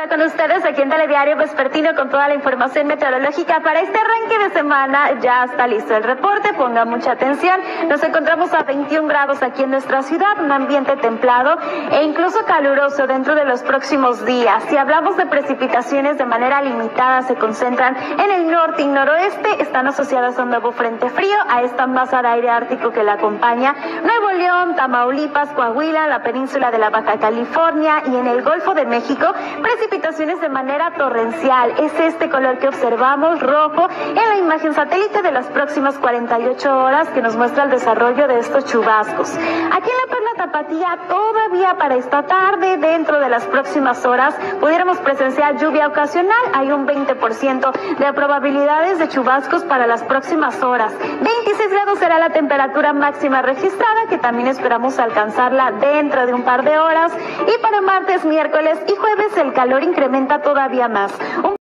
vuelta con ustedes aquí en Telediario Vespertino con toda la información meteorológica para este arranque de semana. Ya está listo el reporte, ponga mucha atención. Nos encontramos a 21 grados aquí en nuestra ciudad, un ambiente templado e incluso caluroso dentro de los próximos días. Si hablamos de precipitaciones de manera limitada, se concentran en el norte y noroeste, están asociadas a un nuevo frente frío, a esta masa de aire ártico que la acompaña. Nuevo León, Tamaulipas, Coahuila, la península de la Baja California y en el Golfo de México, precipitaciones de manera torrencial. Es este color que observamos, rojo, en la imagen satélite de las próximas 48 horas que nos muestra el desarrollo de estos chubascos. Aquí en la Perla Tapatía, todavía para esta tarde, dentro de las próximas horas, pudiéramos presenciar lluvia ocasional. Hay un 20% de probabilidades de chubascos para las próximas horas. 26 grados será la temperatura máxima registrada, que también esperamos alcanzarla dentro de un par de horas. Y para martes, miércoles y jueves el calor incrementa todavía más.